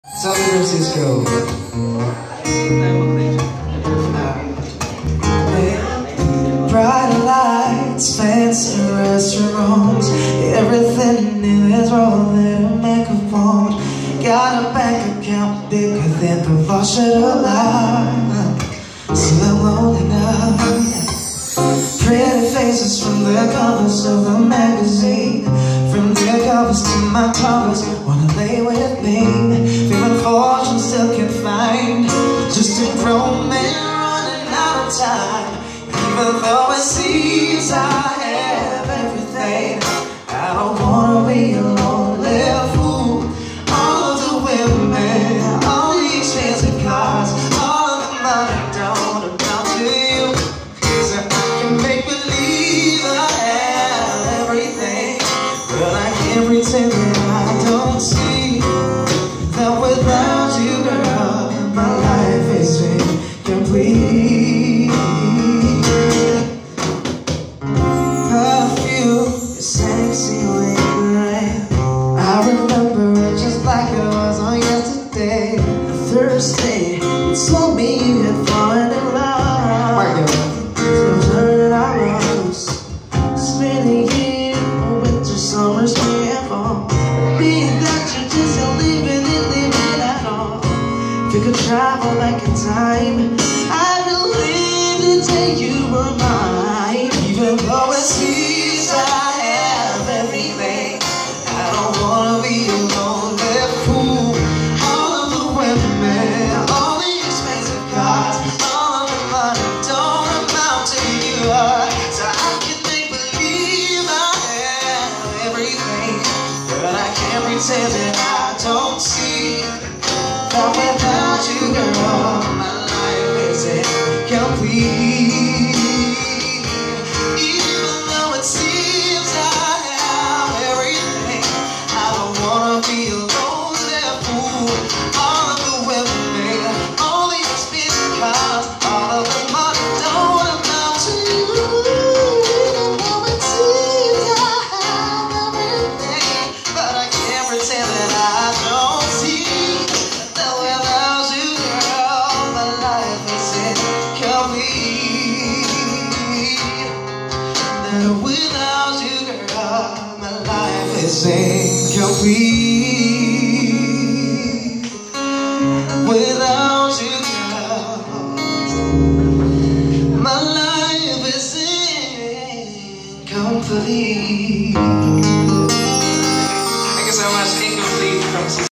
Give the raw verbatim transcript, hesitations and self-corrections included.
San Francisco. Bright lights, fancy restaurants, everything new is rolling a microphone. Got a bank account bigger than the Russia alive. Still rolling up. Pretty faces from the covers of the magazine, from their covers to my covers, wanna lay with me. Feeling fortune still can't find, just a grown man running out of time. Even though it seems I have everything, I don't wanna be a lonely fool. All of the women, all the expensive cars, all of the money don't amount to you. So I can make believe I have everything, but I can't pretend that I don't see that without you, girl, my life is incomplete. Sexy late, I remember it just like it was on yesterday. Thursday, you told me you had fallen in love. So turn I was spending it for winter, summer, spring, and fall. Being that you just don't leave it, leave it at all. If you could travel back in time, I'd believe the day you were mine. Even though it seems I everything, I don't wanna be a lonely fool. All of the women, all the expensive cars, all of the money don't amount to you. So I can make believe I have everything, but I can't pretend that I don't see that without you, girl, my life is incomplete. Even though it seems be a lonely fool. All of the women, all the expensive cars, all of the money don't amount to you. Even though it seems I have everything, but I can't pretend that I don't see that without you, girl, my life is incomplete. That without you, girl, my life is incomplete.